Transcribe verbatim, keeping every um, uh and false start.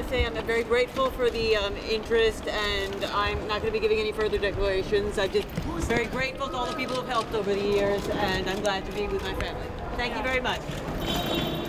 to say I'm very grateful for the um, interest, and I'm not going to be giving any further declarations. I'm just very grateful to all the people who've helped over the years, and I'm glad to be with my family. Thank you very much.